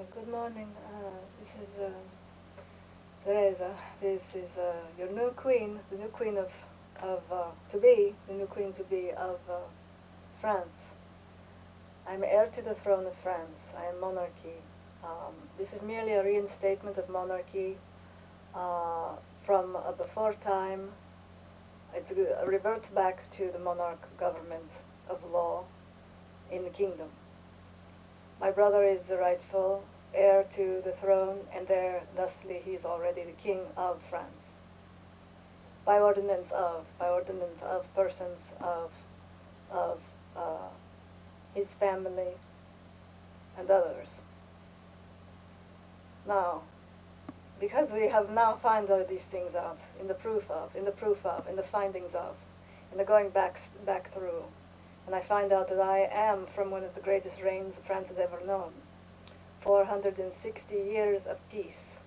Good morning. This is Teresa. This is your new queen, the new queen of to be, the new queen to be of France. I'm heir to the throne of France. I am monarchy. This is merely a reinstatement of monarchy from before time. It's a revert back to the monarch government of law in the kingdom. My brother is the rightful heir to the throne, and thusly he is already the king of France. By ordinance of persons of his family and others. Now, because we have now found all these things out in the findings of, in the going back through, and I find out that I am from one of the greatest reigns France has ever known. 460 years of peace.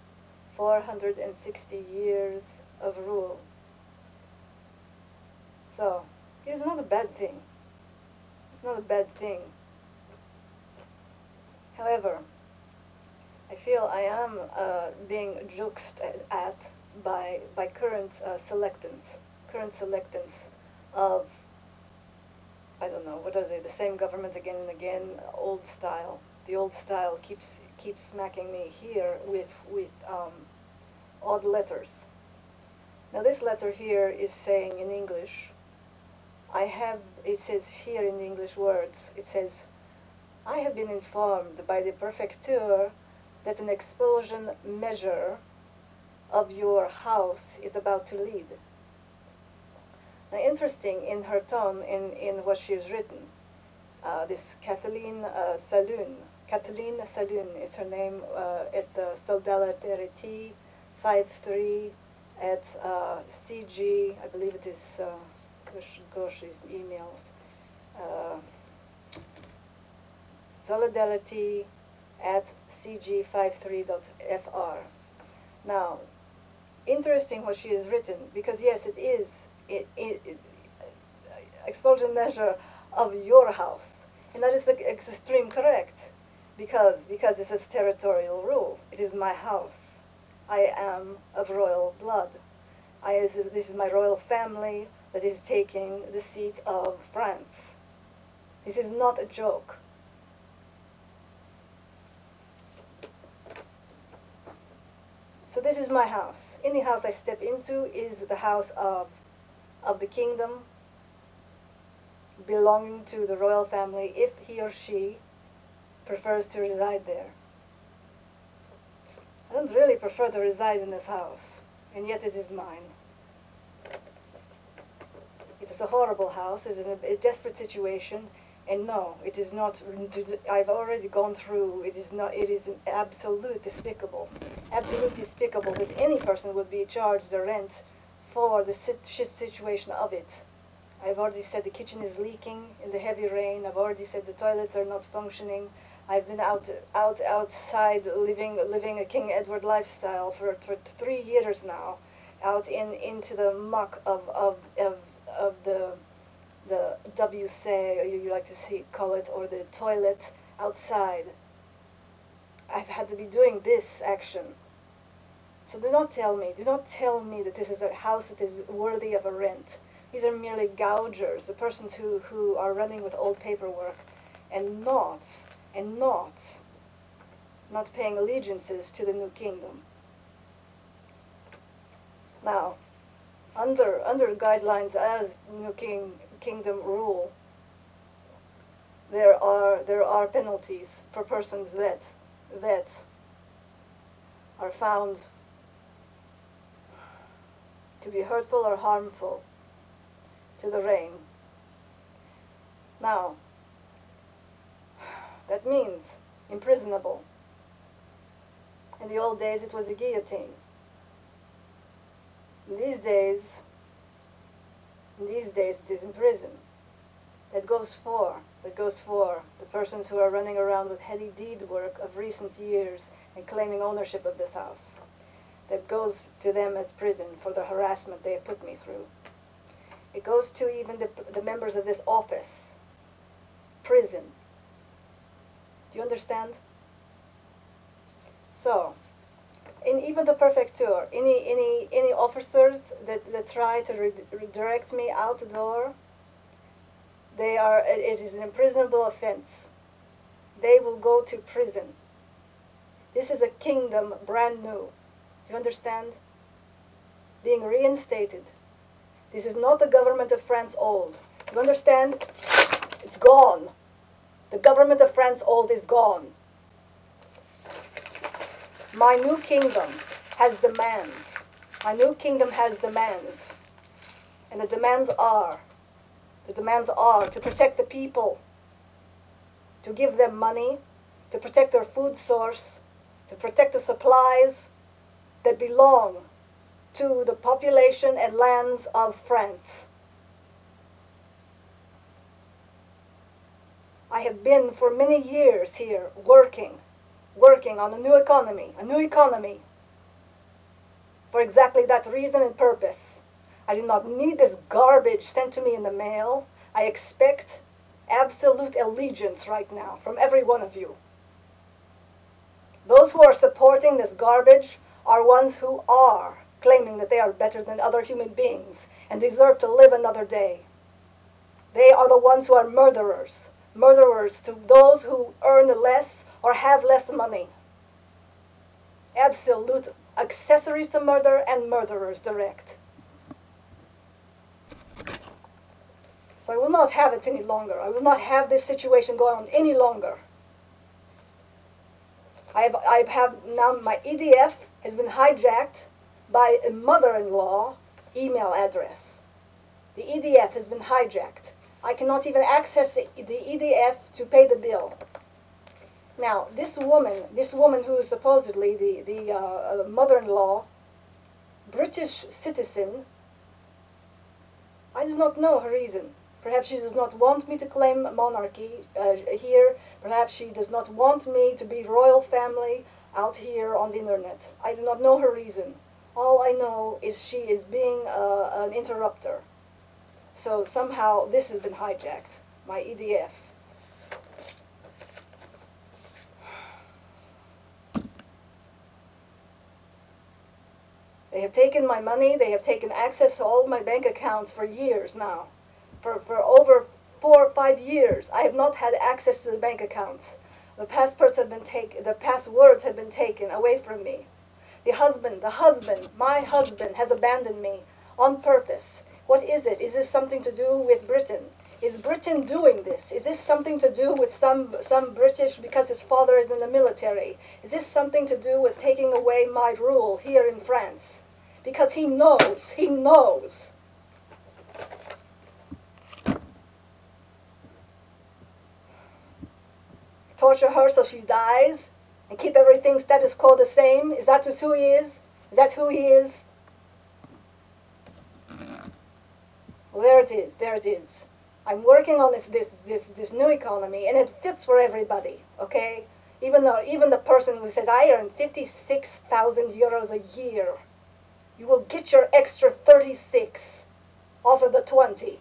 460 years of rule. So, it is not a bad thing. It's not a bad thing. However, I feel I am being juxed at by current selectants of, I don't know, what are they? The same government again and again, old style. The old style keeps smacking me here with odd letters. Now this letter here is saying in English, it says here in English words, it says, I have been informed by the prefecture that an expulsion measure of your house is about to lead. Now interesting in her tone, in what she's written, this Kathleen Saloon is her name, at the Solidarité 53 at CG, I believe it is Gauche's emails. Solidarity at cg53.fr. Now, interesting what she has written, because yes, it is expulsion measure of your house, and that is extreme correct, because this is territorial rule. It is my house. I am of royal blood. This is my royal family that is taking the seat of France. This is not a joke. So this is my house. Any house I step into is the house of the kingdom, belonging to the royal family, if he or she prefers to reside there. I don't really prefer to reside in this house, and yet it is mine. It is a horrible house. It is a desperate situation, and no, it is not. I've already gone through. It is not. It is an absolute despicable that any person would be charged the rent for the situation of it. I've already said the kitchen is leaking in the heavy rain. I've already said the toilets are not functioning. I've been outside living a King Edward lifestyle for 3 years now, out into the muck of the WC, you like to call it, or the toilet outside. I've had to be doing this action. So do not tell me that this is a house that is worthy of a rent. These are merely gougers, the persons who are running with old paperwork and not paying allegiances to the new kingdom. Now, under guidelines as new kingdom rule, there are penalties for persons that are found to be hurtful or harmful to the reign. Now, that means imprisonable. In the old days, it was a guillotine. In these days, it is in prison. That goes for the persons who are running around with heavy deed work of recent years and claiming ownership of this house. That goes to them as prison for the harassment they have put me through. It goes to even the members of this office. Prison. Do you understand? So, in even the prefecture, any officers that try to redirect me out the door, it is an imprisonable offense. They will go to prison. This is a kingdom brand new. Do you understand? Being reinstated. This is not the government of France old. You understand? It's gone. The government of France old is gone. My new kingdom has demands. My new kingdom has demands. And the demands are to protect the people, to give them money, to protect their food source, to protect the supplies that belong to the population and lands of France. I have been for many years here working on a new economy, for exactly that reason and purpose. I do not need this garbage sent to me in the mail. I expect absolute allegiance right now from every one of you. Those who are supporting this garbage are ones who are claiming that they are better than other human beings and deserve to live another day. They are the ones who are murderers. Murderers to those who earn less or have less money. Absolute accessories to murder and murderers direct. So I will not have it any longer. I will not have this situation go on any longer. I have now my EDF has been hijacked by a mother-in-law email address. The EDF has been hijacked. I cannot even access the EDF to pay the bill. Now, this woman who is supposedly the mother-in-law, British citizen, I do not know her reason. Perhaps she does not want me to claim monarchy here. Perhaps she does not want me to be royal family out here on the internet. I do not know her reason. All I know is she is being an interrupter. So somehow this has been hijacked, my EDF. They have taken my money. They have taken access to all my bank accounts for years now. For over 4 or 5 years, I have not had access to the bank accounts. The passports have been taken. The passwords have been taken away from me. My husband has abandoned me on purpose. What is it? Is this something to do with Britain? Is Britain doing this? Is this something to do with some British because his father is in the military? Is this something to do with taking away my rule here in France? Because he knows. Torture her so she dies and keep everything status quo the same? Is that who he is? Is that who he is? Well, there it is. I'm working on this new economy, and it fits for everybody, okay? Even the person who says, I earn 56,000 euros a year, you will get your extra 36 off of the 20.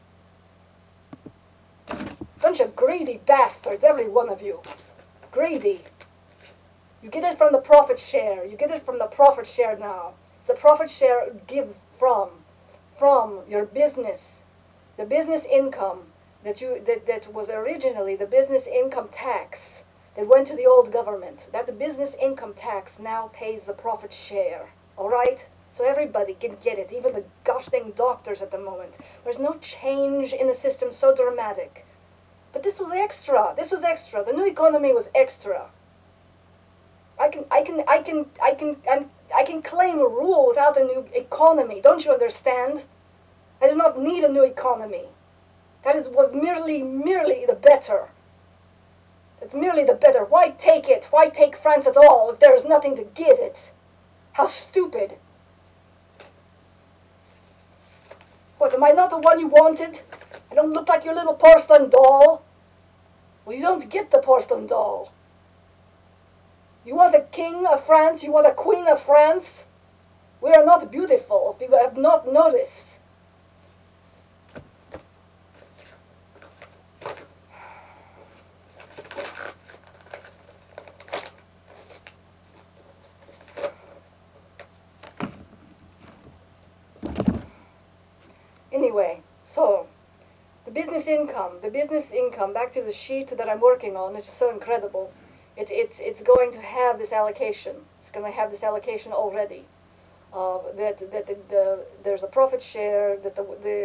Bunch of greedy bastards, every one of you. Greedy. You get it from the profit share. You get it from the profit share now. It's a profit share give from your business. The business income that was originally the business income tax that went to the old government. That the business income tax now pays the profit share. All right? So everybody can get it, even the gosh dang doctors at the moment. There's no change in the system so dramatic. But this was extra. This was extra. The new economy was extra. I can claim a rule without a new economy. Don't you understand? I do not need a new economy. Was merely the better. It's merely the better. Why take it? Why take France at all if there is nothing to give it? How stupid. What, am I not the one you wanted? I don't look like your little porcelain doll. Well, you don't get the porcelain doll. You want a king of France? You want a queen of France? We are not beautiful, if you have not noticed. anyway, so the business income, back to the sheet that I'm working on, is just so incredible. It's going to have this allocation. It's going to have this allocation already. There's a profit share that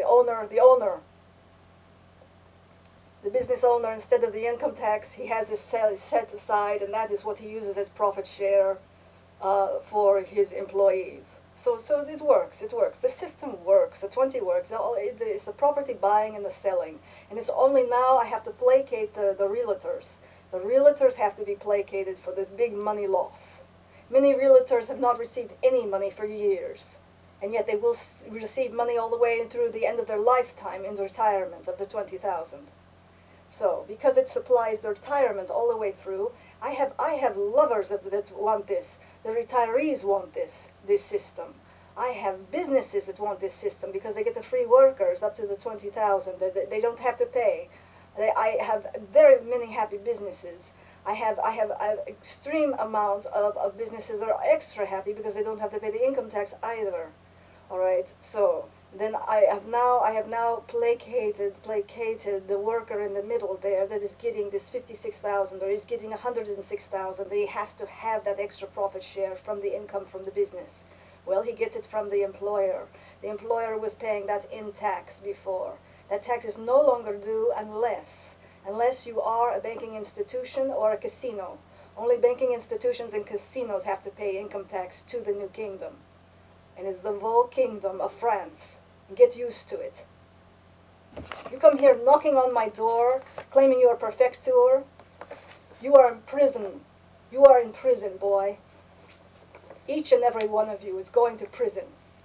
the business owner, instead of the income tax, he has this set aside, and that is what he uses as profit share for his employees. So it works. The system works. The 20 works. It's the property buying and the selling. And it's only now I have to placate the realtors. The realtors have to be placated for this big money loss. Many realtors have not received any money for years. And yet they will receive money all the way through the end of their lifetime in retirement of the 20,000. So, because it supplies the retirement all the way through, I have lovers that want this. The retirees want this system. I have businesses that want this system because they get the free workers up to the 20,000. They don't have to pay. I have very many happy businesses. I have an extreme amount of businesses that are extra happy because they don't have to pay the income tax either. All right, so then I have now placated the worker in the middle there that is getting this 56,000 or is getting 106,000. He has to have that extra profit share from the income from the business. Well, he gets it from the employer. The employer was paying that in tax before. That tax is no longer due unless you are a banking institution or a casino. Only banking institutions and casinos have to pay income tax to the New Kingdom. And it's the whole kingdom of France. Get used to it. You come here knocking on my door, claiming you're a perfecteur. You are in prison. You are in prison, boy. Each and every one of you is going to prison.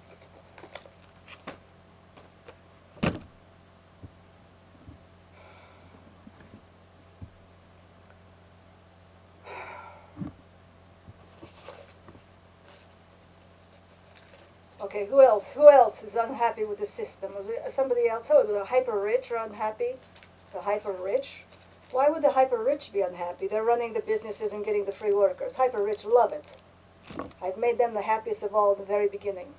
Okay, who else? Who else is unhappy with the system? Was it somebody else? Oh, the hyper-rich are unhappy. The hyper-rich? Why would the hyper-rich be unhappy? They're running the businesses and getting the free workers. Hyper-rich love it. I've made them the happiest of all at the very beginning.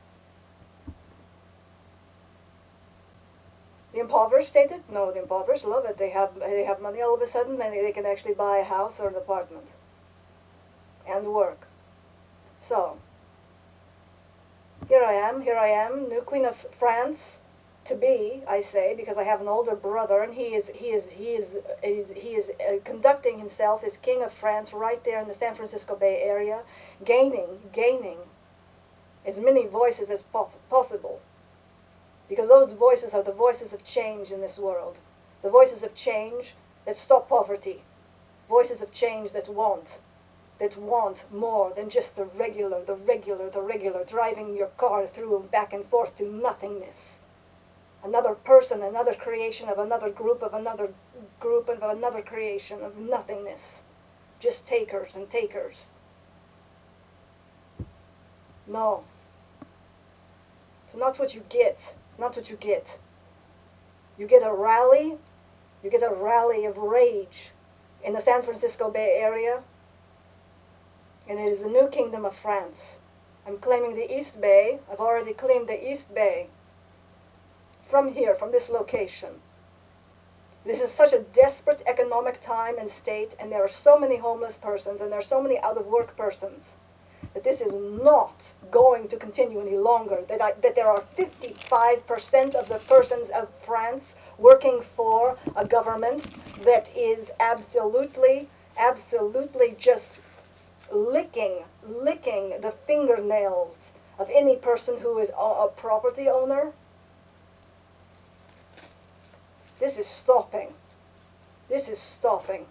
The impoverished hate it? No, the impoverished love it. They have money all of a sudden, and they can actually buy a house or an apartment and work. So here I am, new Queen of France, to be, I say, because I have an older brother, and he is conducting himself as King of France right there in the San Francisco Bay Area, gaining as many voices as possible, because those voices are the voices of change in this world, the voices of change that stop poverty, voices of change that want more than just the regular, driving your car through and back and forth to nothingness. Another person, another creation of another group, of another creation of nothingness. Just takers and takers. No. It's not what you get. It's not what you get. You get a rally of rage in the San Francisco Bay Area, and it is the New Kingdom of France. I'm claiming the East Bay. I've already claimed the East Bay from here, from this location. This is such a desperate economic time and state, and there are so many homeless persons, and there are so many out-of-work persons, that this is not going to continue any longer, that there are 55% of the persons of France working for a government that is absolutely just licking the fingernails of any person who is a property owner. This is stopping. This is stopping.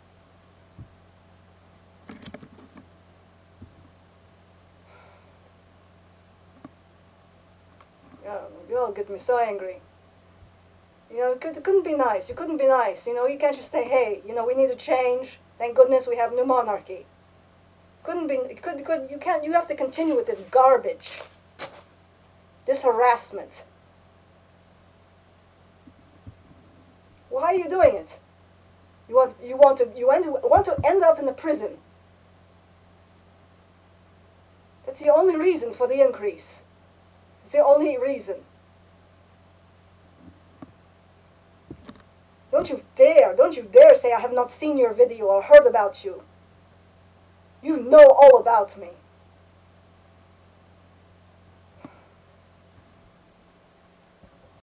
You all get me so angry. You know, it couldn't be nice. You couldn't be nice. You know, you can't just say, hey, you know, we need a change. Thank goodness we have new monarchy. You have to continue with this garbage, this harassment. Why are you doing it? You want to end up in the prison. That's the only reason for the increase. It's the only reason. don't you dare say I have not seen your video or heard about you. You know all about me.